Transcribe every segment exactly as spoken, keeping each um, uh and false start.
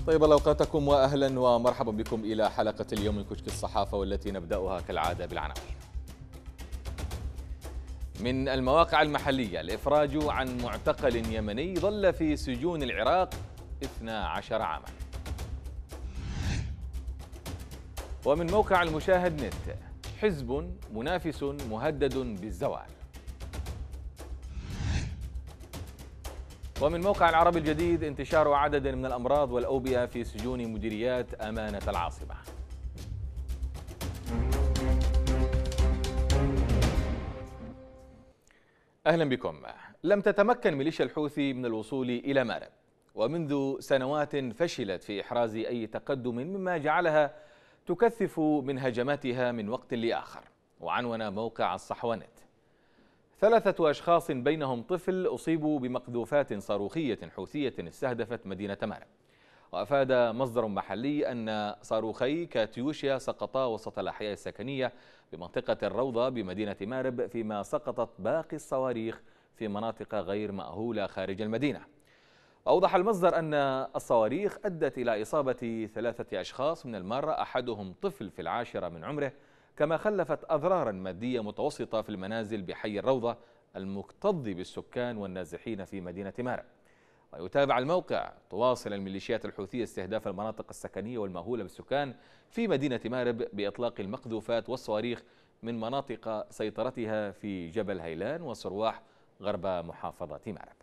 طيب الله اوقاتكم واهلا ومرحبا بكم الى حلقه اليوم من كشك الصحافه، والتي نبداها كالعاده بالعناوين. من المواقع المحليه: الافراج عن معتقل يمني ظل في سجون العراق اثني عشر عاما. ومن موقع المشاهد نت: حزب منافس مهدد بالزوال. ومن موقع العربي الجديد: انتشار عدد من الأمراض والأوبئة في سجون مديريات أمانة العاصمة. أهلا بكم. لم تتمكن ميليشيا الحوثي من الوصول إلى مأرب، ومنذ سنوات فشلت في إحراز أي تقدم، مما جعلها تكثف من هجماتها من وقت لآخر. وعنون موقع الصحوانت: ثلاثة أشخاص بينهم طفل أصيبوا بمقذوفات صاروخية حوثية استهدفت مدينة مأرب. وأفاد مصدر محلي أن صاروخي كاتيوشيا سقطا وسط الأحياء السكنية بمنطقة الروضة بمدينة مأرب، فيما سقطت باقي الصواريخ في مناطق غير مأهولة خارج المدينة. أوضح المصدر أن الصواريخ أدت إلى إصابة ثلاثة أشخاص من المارة، أحدهم طفل في العاشرة من عمره، كما خلفت أضرارا مادية متوسطة في المنازل بحي الروضة المكتظ بالسكان والنازحين في مدينة مأرب. ويتابع الموقع: تواصل الميليشيات الحوثية استهداف المناطق السكنية والمأهولة بالسكان في مدينة مأرب بإطلاق المقذوفات والصواريخ من مناطق سيطرتها في جبل هيلان وصرواح غرب محافظة مأرب.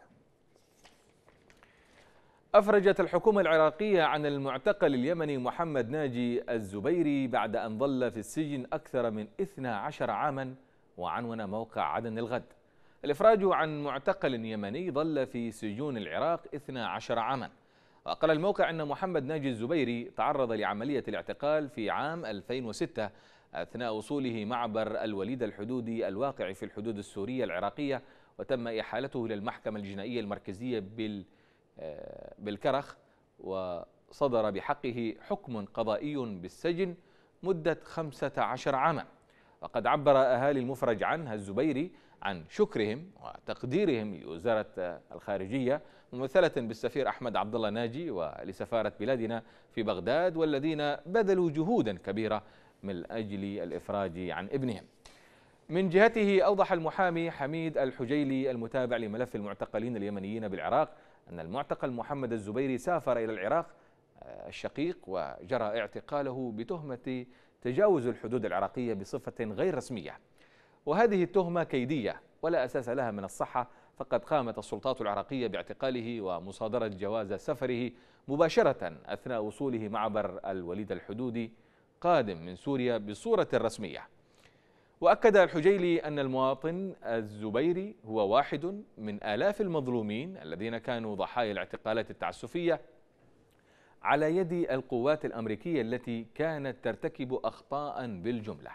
أفرجت الحكومة العراقية عن المعتقل اليمني محمد ناجي الزبيري بعد أن ظل في السجن أكثر من اثني عشر عاما. وعنون موقع عدن الغد: الإفراج عن معتقل يمني ظل في سجون العراق اثني عشر عاما. وقال الموقع أن محمد ناجي الزبيري تعرض لعملية الاعتقال في عام ألفين وستة أثناء وصوله معبر الوليد الحدودي الواقع في الحدود السورية العراقية، وتم إحالته إلى المحكمة الجنائية المركزية بال بالكرخ، وصدر بحقه حكم قضائي بالسجن مدة خمسة عشر عاما. وقد عبر أهالي المفرج عنه الزبيري عن شكرهم وتقديرهم لوزارة الخارجية ممثلة بالسفير أحمد عبد الله ناجي ولسفارة بلادنا في بغداد، والذين بذلوا جهودا كبيرة من أجل الإفراج عن ابنهم. من جهته أوضح المحامي حميد الحجيلي المتابع لملف المعتقلين اليمنيين بالعراق أن المعتقل محمد الزبيري سافر إلى العراق الشقيق وجرى اعتقاله بتهمة تجاوز الحدود العراقية بصفة غير رسمية، وهذه التهمة كيدية ولا أساس لها من الصحة، فقد قامت السلطات العراقية باعتقاله ومصادرة جواز سفره مباشرة أثناء وصوله معبر الوليد الحدودي قادم من سوريا بصورة رسمية. وأكد الحجيلي أن المواطن الزبيري هو واحد من آلاف المظلومين الذين كانوا ضحايا الاعتقالات التعسفية على يد القوات الأمريكية التي كانت ترتكب أخطاء بالجملة.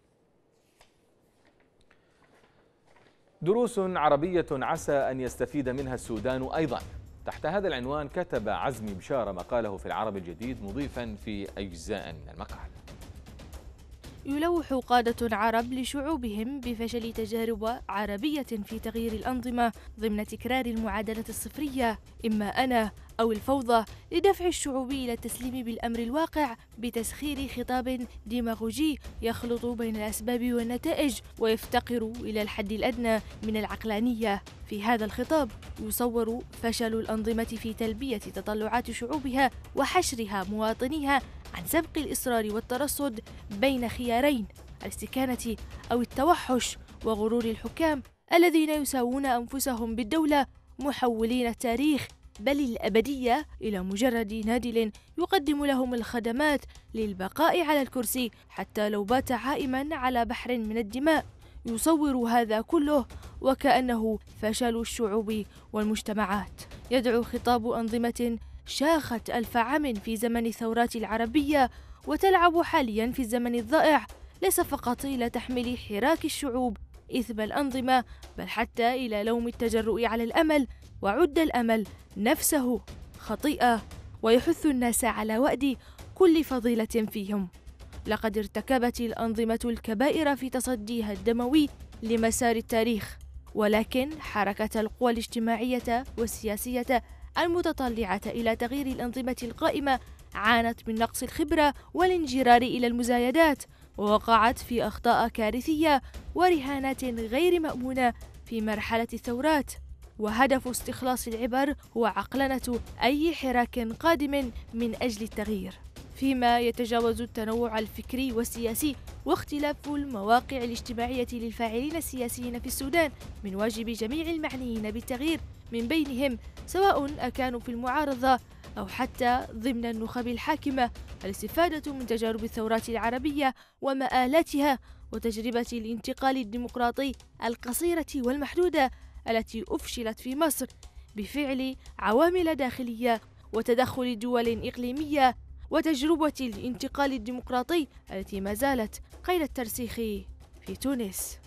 دروس عربية عسى أن يستفيد منها السودان أيضا. تحت هذا العنوان كتب عزمي بشارة مقاله في العربي الجديد، مضيفا في أجزاء من المقال: يلوح قادة عرب لشعوبهم بفشل تجارب عربية في تغيير الأنظمة ضمن تكرار المعادلة الصفرية، إما أنا أو الفوضى، لدفع الشعوب إلى التسليم بالأمر الواقع بتسخير خطاب ديماغوجي يخلط بين الأسباب والنتائج ويفتقر إلى الحد الأدنى من العقلانية. في هذا الخطاب يصور فشل الأنظمة في تلبية تطلعات شعوبها وحشرها مواطنيها عن سبق الإصرار والترصد بين خيارين: الاستكانة أو التوحش، وغرور الحكام الذين يساوون أنفسهم بالدولة، محولين التاريخ بل الأبدية إلى مجرد نادل يقدم لهم الخدمات للبقاء على الكرسي حتى لو بات عائما على بحر من الدماء. يصور هذا كله وكأنه فشل الشعوب والمجتمعات. يدعو خطاب أنظمة شاخت ألف عام في زمن الثورات العربية وتلعب حاليا في الزمن الضائع، ليس فقط إلى تحميل حراك الشعوب إثم الأنظمة، بل حتى إلى لوم التجرؤ على الأمل، وعد الأمل نفسه خطيئة، ويحث الناس على وأد كل فضيلة فيهم. لقد ارتكبت الأنظمة الكبائر في تصديها الدموي لمسار التاريخ، ولكن حركة القوى الاجتماعية والسياسية المتطلعة إلى تغيير الأنظمة القائمة عانت من نقص الخبرة والانجرار إلى المزايدات، ووقعت في أخطاء كارثية ورهانات غير مأمونة في مرحلة الثورات. وهدف استخلاص العبر هو عقلنة أي حراك قادم من أجل التغيير، فيما يتجاوز التنوع الفكري والسياسي واختلاف المواقع الاجتماعية للفاعلين السياسيين في السودان. من واجب جميع المعنيين بالتغيير من بينهم، سواء أكانوا في المعارضة أو حتى ضمن النخب الحاكمة، الاستفادة من تجارب الثورات العربية ومآلاتها وتجربة الانتقال الديمقراطي القصيرة والمحدودة التي أفشلت في مصر بفعل عوامل داخلية وتدخل دول إقليمية، وتجربة الانتقال الديمقراطي التي ما زالت قيد الترسيخ في تونس.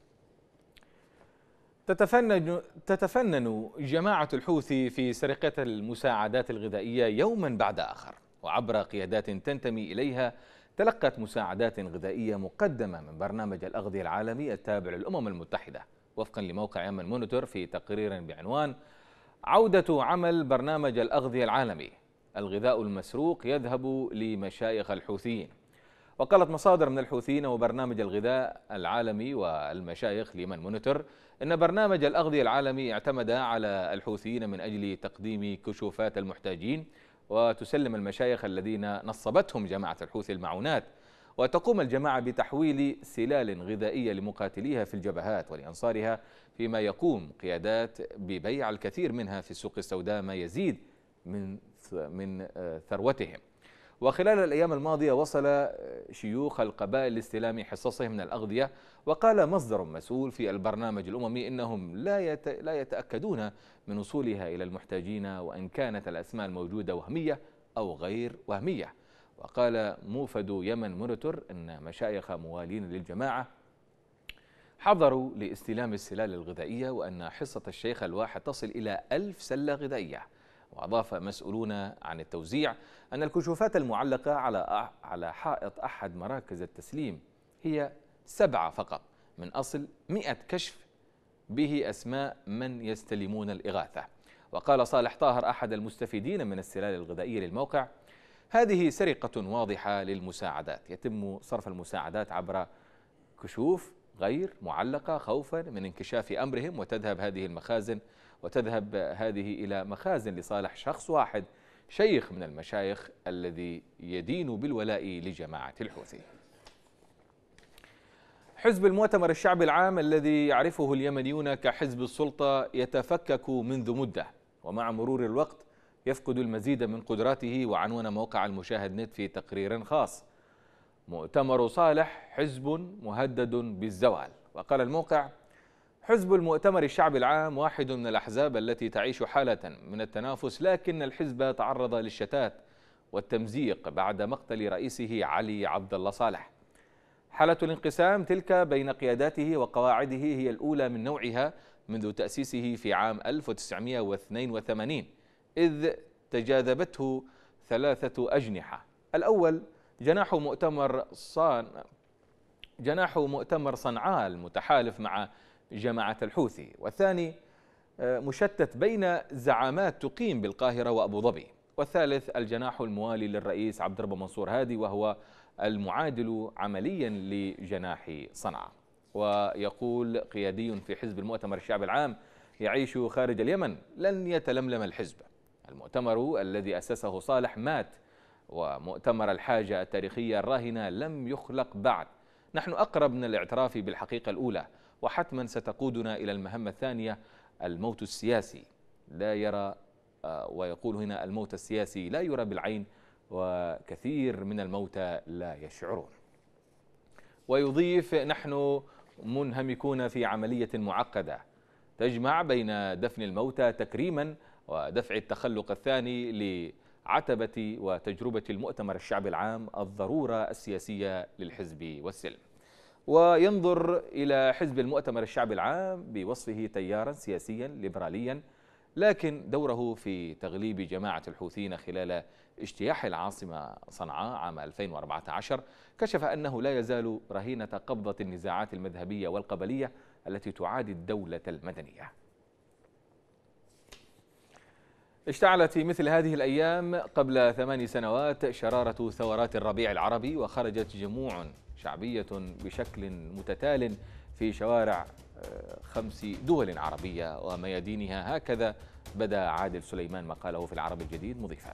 تتفنن تتفنن جماعة الحوثي في سرقة المساعدات الغذائية يوما بعد آخر، وعبر قيادات تنتمي إليها تلقت مساعدات غذائية مقدمة من برنامج الأغذية العالمي التابع للأمم المتحدة، وفقا لموقع يمن مونيتور في تقرير بعنوان عودة عمل برنامج الأغذية العالمي، الغذاء المسروق يذهب لمشايخ الحوثيين. وقالت مصادر من الحوثيين وبرنامج الغذاء العالمي والمشايخ ليمن مونيتور إن برنامج الأغذية العالمي اعتمد على الحوثيين من أجل تقديم كشوفات المحتاجين، وتسلم المشايخ الذين نصبتهم جماعة الحوثي المعونات، وتقوم الجماعة بتحويل سلال غذائية لمقاتليها في الجبهات ولأنصارها، فيما يقوم قيادات ببيع الكثير منها في السوق السوداء ما يزيد من من ثروتهم. وخلال الأيام الماضية وصل شيوخ القبائل لاستلام حصصهم من الأغذية، وقال مصدر مسؤول في البرنامج الأممي إنهم لا لا يتأكدون من وصولها إلى المحتاجين، وإن كانت الأسماء الموجودة وهمية أو غير وهمية. وقال موفد يمن مونيتور أن مشايخ موالين للجماعة حضروا لاستلام السلال الغذائية، وأن حصة الشيخ الواحد تصل إلى ألف سلة غذائية. وأضاف مسؤولون عن التوزيع أن الكشوفات المعلقة على على حائط أحد مراكز التسليم هي سبعة فقط من أصل مئة كشف به أسماء من يستلمون الإغاثة. وقال صالح طاهر أحد المستفيدين من السلال الغذائية للموقع: هذه سرقة واضحة للمساعدات، يتم صرف المساعدات عبر كشوف غير معلقة خوفا من انكشاف أمرهم، وتذهب هذه المخازن وتذهب هذه إلى مخازن لصالح شخص واحد، شيخ من المشايخ الذي يدين بالولاء لجماعة الحوثي. حزب المؤتمر الشعبي العام الذي يعرفه اليمنيون كحزب السلطة يتفكك منذ مدة، ومع مرور الوقت يفقد المزيد من قدراته. وعنون موقع المشاهد نت في تقرير خاص: مؤتمر صالح حزب مهدد بالزوال. وقال الموقع: حزب المؤتمر الشعبي العام واحد من الأحزاب التي تعيش حالة من التنافس، لكن الحزب تعرض للشتات والتمزيق بعد مقتل رئيسه علي عبد الله صالح. حالة الانقسام تلك بين قياداته وقواعده هي الأولى من نوعها منذ تأسيسه في عام ألف وتسعمئة واثنين وثمانين، إذ تجاذبته ثلاثة أجنحة: الأول جناح مؤتمر صان جناح مؤتمر صنعاء المتحالف مع جماعة الحوثي، والثاني مشتت بين زعامات تقيم بالقاهرة وأبو ظبي، والثالث الجناح الموالي للرئيس عبد الرب منصور هادي وهو المعادل عمليا لجناح صنعاء. ويقول قيادي في حزب المؤتمر الشعبي العام يعيش خارج اليمن: لن يتلملم الحزب. المؤتمر الذي أسسه صالح مات، ومؤتمر الحاجة التاريخية الراهنة لم يخلق بعد. نحن أقرب من الاعتراف بالحقيقة الأولى، وحتما ستقودنا إلى المهمة الثانية، الموت السياسي. لا يرى ويقول هنا الموت السياسي لا يرى بالعين، وكثير من الموتى لا يشعرون. ويضيف: نحن منهمكون في عملية معقدة تجمع بين دفن الموتى تكريما ودفع التخلق الثاني لعتبة وتجربة المؤتمر الشعبي العام الضرورة السياسية للحزب والسلم. وينظر إلى حزب المؤتمر الشعبي العام بوصفه تيارا سياسيا ليبراليا، لكن دوره في تغليب جماعة الحوثيين خلال اجتياح العاصمة صنعاء عام ألفين وأربعة عشر كشف أنه لا يزال رهينة قبضة النزاعات المذهبية والقبلية التي تعادي الدولة المدنية. اشتعلت في مثل هذه الأيام قبل ثمان سنوات شرارة ثورات الربيع العربي، وخرجت جموع شعبية بشكل متتال في شوارع خمس دول عربية وميادينها. هكذا بدأ عادل سليمان مقاله في العرب الجديد مضيفا: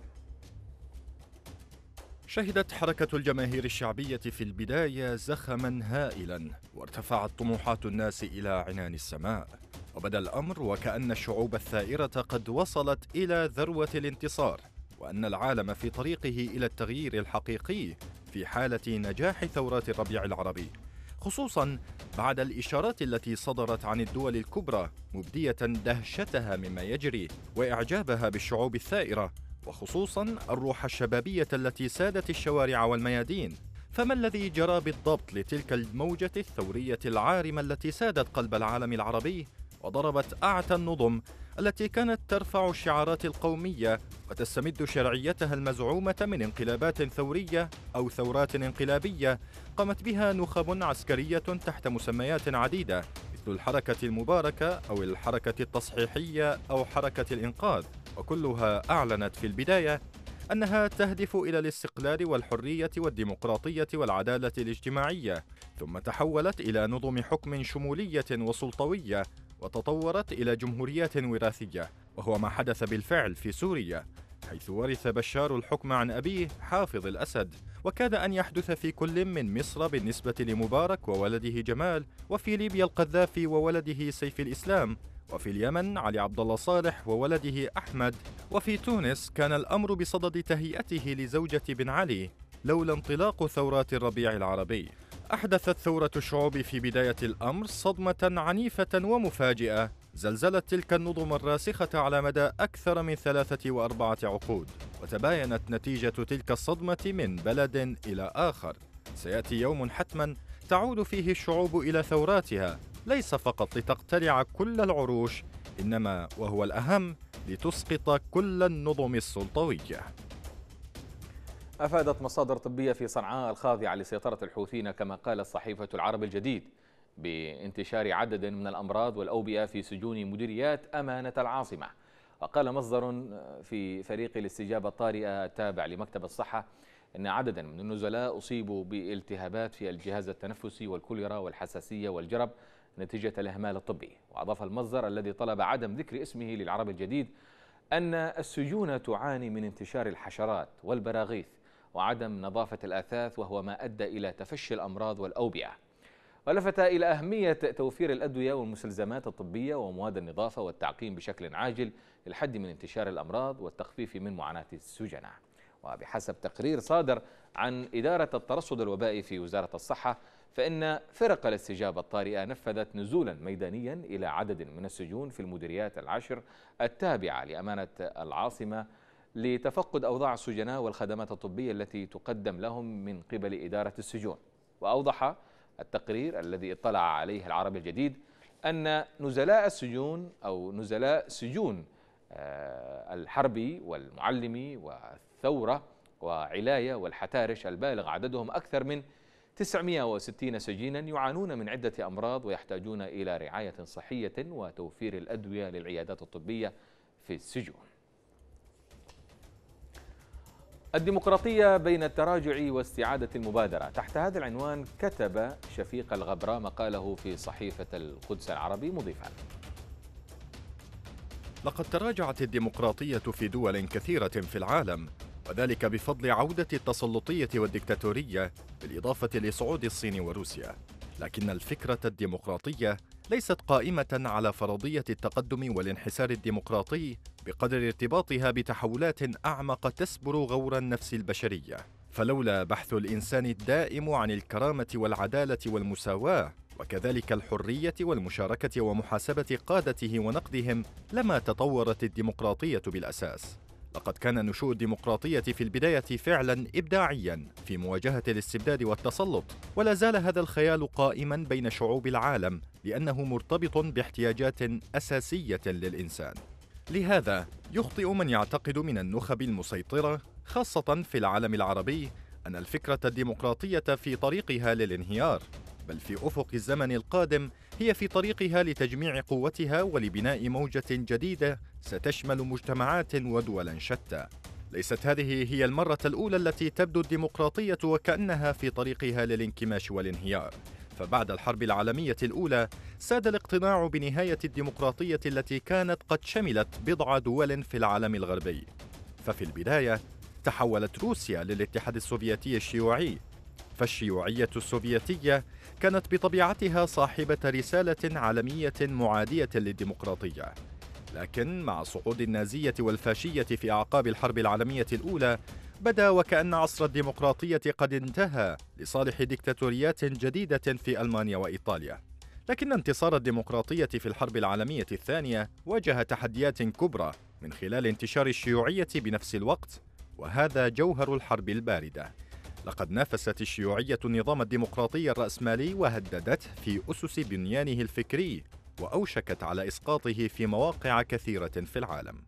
شهدت حركة الجماهير الشعبية في البداية زخما هائلا، وارتفعت طموحات الناس إلى عنان السماء، وبدا الأمر وكأن الشعوب الثائرة قد وصلت إلى ذروة الانتصار، وأن العالم في طريقه إلى التغيير الحقيقي في حالة نجاح ثورات الربيع العربي، خصوصا بعد الإشارات التي صدرت عن الدول الكبرى مبدية دهشتها مما يجري وإعجابها بالشعوب الثائرة، وخصوصا الروح الشبابية التي سادت الشوارع والميادين. فما الذي جرى بالضبط لتلك الموجة الثورية العارمة التي سادت قلب العالم العربي وضربت أعتى النظم التي كانت ترفع الشعارات القومية وتستمد شرعيتها المزعومة من انقلابات ثورية أو ثورات انقلابية قامت بها نخب عسكرية تحت مسميات عديدة، مثل الحركة المباركة أو الحركة التصحيحية أو حركة الإنقاذ، وكلها أعلنت في البداية أنها تهدف إلى الاستقلال والحرية والديمقراطية والعدالة الاجتماعية، ثم تحولت إلى نظم حكم شمولية وسلطوية، وتطورت إلى جمهوريات وراثية، وهو ما حدث بالفعل في سوريا، حيث ورث بشار الحكم عن أبيه حافظ الأسد، وكاد أن يحدث في كل من مصر بالنسبة لمبارك وولده جمال، وفي ليبيا القذافي وولده سيف الإسلام، وفي اليمن علي عبد الله صالح وولده أحمد، وفي تونس كان الأمر بصدد تهيئته لزوجة بن علي لولا انطلاق ثورات الربيع العربي. أحدثت ثورة الشعوب في بداية الأمر صدمة عنيفة ومفاجئة زلزلت تلك النظم الراسخة على مدى أكثر من ثلاثة وأربعة عقود، وتباينت نتيجة تلك الصدمة من بلد إلى آخر. سيأتي يوم حتما تعود فيه الشعوب إلى ثوراتها، ليس فقط لتقتلع كل العروش، إنما وهو الأهم لتسقط كل النظم السلطوية. أفادت مصادر طبية في صنعاء الخاضعة لسيطرة الحوثيين كما قالت صحيفة العرب الجديد بانتشار عدد من الأمراض والأوبئة في سجون مديريات أمانة العاصمة. وقال مصدر في فريق الاستجابة الطارئة التابع لمكتب الصحة أن عددا من النزلاء أصيبوا بالتهابات في الجهاز التنفسي والكوليرا والحساسية والجرب نتيجة الإهمال الطبي. وأضاف المصدر الذي طلب عدم ذكر اسمه للعرب الجديد أن السجون تعاني من انتشار الحشرات والبراغيث وعدم نظافة الآثاث، وهو ما أدى إلى تفشي الأمراض والأوبئة. ولفت إلى أهمية توفير الأدوية والمستلزمات الطبية ومواد النظافة والتعقيم بشكل عاجل للحد من انتشار الأمراض والتخفيف من معاناة السجناء. وبحسب تقرير صادر عن إدارة الترصد الوبائي في وزارة الصحة، فإن فرق الاستجابة الطارئة نفذت نزولا ميدانيا إلى عدد من السجون في المديريات العشر التابعة لأمانة العاصمة لتفقد أوضاع السجناء والخدمات الطبية التي تقدم لهم من قبل إدارة السجون. وأوضح التقرير الذي اطلع عليه العرب الجديد أن نزلاء السجون أو نزلاء سجون الحربي والمعلمي والثورة وعلاية والحتارش البالغ عددهم أكثر من تسعمئة وستين سجينا يعانون من عدة أمراض ويحتاجون إلى رعاية صحية وتوفير الأدوية للعيادات الطبية في السجون. الديمقراطية بين التراجع واستعادة المبادرة. تحت هذا العنوان كتب شفيق الغبراء مقاله في صحيفة القدس العربي مضيفا: لقد تراجعت الديمقراطية في دول كثيرة في العالم، وذلك بفضل عودة التسلطية والديكتاتورية بالإضافة لصعود الصين وروسيا، لكن الفكرة الديمقراطية ليست قائمة على فرضية التقدم والانحسار الديمقراطي بقدر ارتباطها بتحولات أعمق تسبر غور النفس البشرية. فلولا بحث الإنسان الدائم عن الكرامة والعدالة والمساواة وكذلك الحرية والمشاركة ومحاسبة قادته ونقدهم لما تطورت الديمقراطية بالأساس. لقد كان نشوء الديمقراطية في البداية فعلا إبداعيا في مواجهة الاستبداد والتسلط، ولا زال هذا الخيال قائما بين شعوب العالم لأنه مرتبط باحتياجات أساسية للإنسان. لهذا يخطئ من يعتقد من النخب المسيطرة خاصة في العالم العربي أن الفكرة الديمقراطية في طريقها للانهيار، بل في أفق الزمن القادم هي في طريقها لتجميع قوتها ولبناء موجة جديدة ستشمل مجتمعات ودولا شتى. ليست هذه هي المرة الأولى التي تبدو الديمقراطية وكأنها في طريقها للانكماش والانهيار، فبعد الحرب العالمية الأولى ساد الاقتناع بنهاية الديمقراطية التي كانت قد شملت بضع دول في العالم الغربي. ففي البداية تحولت روسيا للاتحاد السوفيتي الشيوعي، فالشيوعية السوفيتية كانت بطبيعتها صاحبة رسالة عالمية معادية للديمقراطية. لكن مع صعود النازية والفاشية في أعقاب الحرب العالمية الأولى بدا وكأن عصر الديمقراطية قد انتهى لصالح ديكتاتوريات جديدة في ألمانيا وإيطاليا. لكن انتصار الديمقراطية في الحرب العالمية الثانية واجه تحديات كبرى من خلال انتشار الشيوعية بنفس الوقت، وهذا جوهر الحرب الباردة. لقد نافست الشيوعية النظام الديمقراطي الرأسمالي وهددته في أسس بنيانه الفكري، وأوشكت على إسقاطه في مواقع كثيرة في العالم.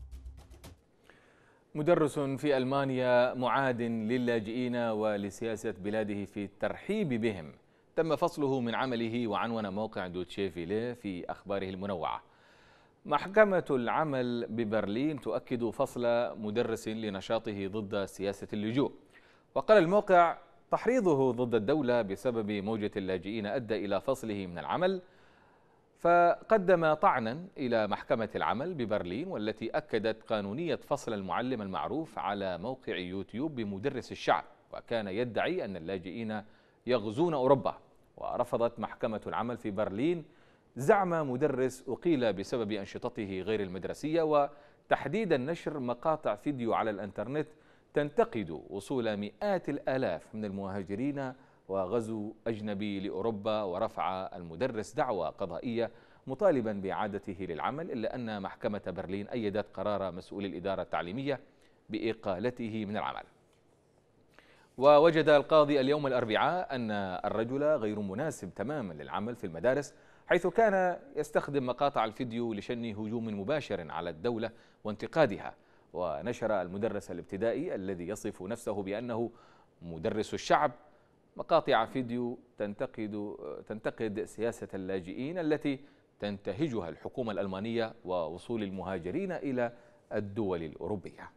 مدرس في ألمانيا معاد للاجئين ولسياسة بلاده في الترحيب بهم تم فصله من عمله، وعنون موقع دوتشي فيلي في أخباره المنوعة. محكمة العمل ببرلين تؤكد فصل مدرس لنشاطه ضد سياسة اللجوء. وقال الموقع تحريضه ضد الدولة بسبب موجة اللاجئين أدى إلى فصله من العمل، فقدم طعنا إلى محكمة العمل ببرلين والتي أكدت قانونية فصل المعلم المعروف على موقع يوتيوب بمدرس الشعب، وكان يدعي أن اللاجئين يغزون أوروبا. ورفضت محكمة العمل في برلين زعم مدرس أقيل بسبب أنشطته غير المدرسية، وتحديدا نشر مقاطع فيديو على الإنترنت تنتقد وصول مئات الآلاف من المهاجرين وغزو أجنبي لأوروبا، ورفع المدرس دعوى قضائية مطالبا بإعادته للعمل، إلا أن محكمة برلين أيدت قرار مسؤول الإدارة التعليمية بإقالته من العمل. ووجد القاضي اليوم الأربعاء أن الرجل غير مناسب تماما للعمل في المدارس، حيث كان يستخدم مقاطع الفيديو لشن هجوم مباشر على الدولة وانتقادها. ونشر المدرس الابتدائي الذي يصف نفسه بأنه مدرس الشعب مقاطع فيديو تنتقد تنتقد سياسة اللاجئين التي تنتهجها الحكومة الألمانية ووصول المهاجرين إلى الدول الأوروبية.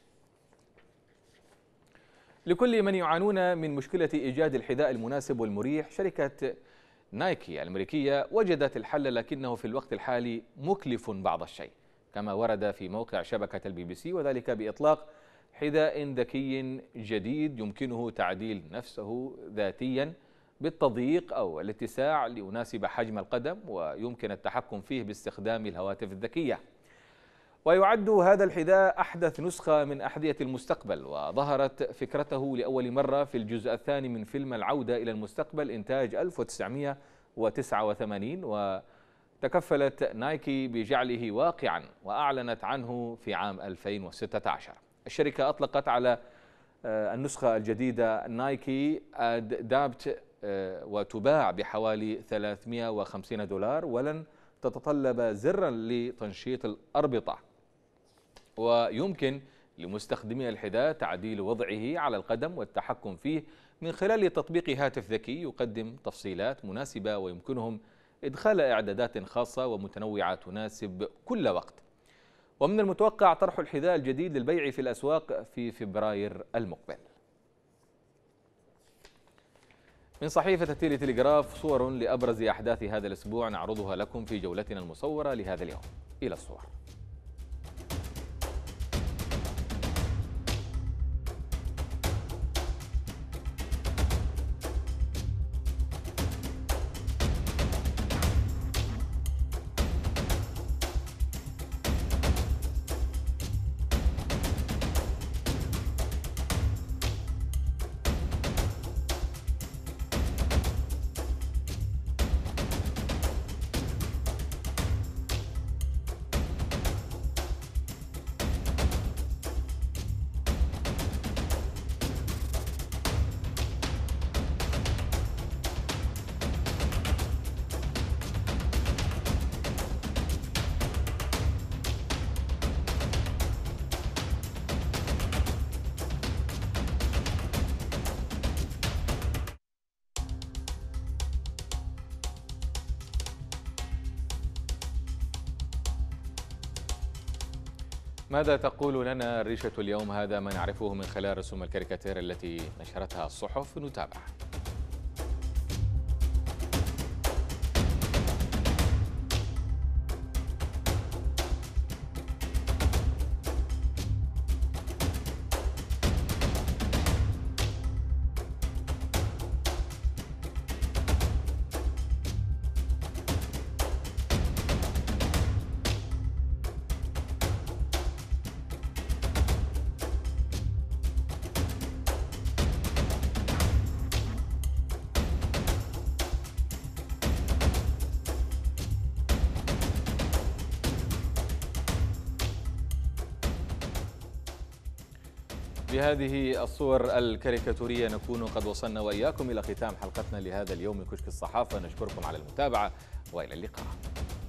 لكل من يعانون من مشكلة إيجاد الحذاء المناسب والمريح، شركة نايكي الأمريكية وجدت الحل، لكنه في الوقت الحالي مكلف بعض الشيء، كما ورد في موقع شبكة البي بي سي، وذلك بإطلاق حذاء ذكي جديد يمكنه تعديل نفسه ذاتيا بالتضييق أو الاتساع ليناسب حجم القدم، ويمكن التحكم فيه باستخدام الهواتف الذكية. ويعد هذا الحذاء أحدث نسخة من أحذية المستقبل، وظهرت فكرته لأول مرة في الجزء الثاني من فيلم العودة إلى المستقبل إنتاج ألف وتسعمئة وتسعة وثمانين، وتكفلت نايكي بجعله واقعا وأعلنت عنه في عام ألفين وستة عشر. الشركة أطلقت على النسخة الجديدة نايكي أدابت وتباع بحوالي ثلاثمئة وخمسين دولار، ولن تتطلب زرا لتنشيط الأربطة، ويمكن لمستخدمي الحذاء تعديل وضعه على القدم والتحكم فيه من خلال تطبيق هاتف ذكي يقدم تفصيلات مناسبة، ويمكنهم إدخال إعدادات خاصة ومتنوعة تناسب كل وقت. ومن المتوقع طرح الحذاء الجديد للبيع في الأسواق في فبراير المقبل. من صحيفة التيلي تلغراف صور لأبرز أحداث هذا الأسبوع نعرضها لكم في جولتنا المصورة لهذا اليوم. إلى الصور. ماذا تقول لنا ريشة اليوم؟ هذا ما نعرفه من خلال رسوم الكاريكاتير التي نشرتها الصحف. نتابع. بهذه الصور الكاريكاتورية نكون قد وصلنا وإياكم إلى ختام حلقتنا لهذا اليوم من كشك الصحافة. نشكركم على المتابعة وإلى اللقاء.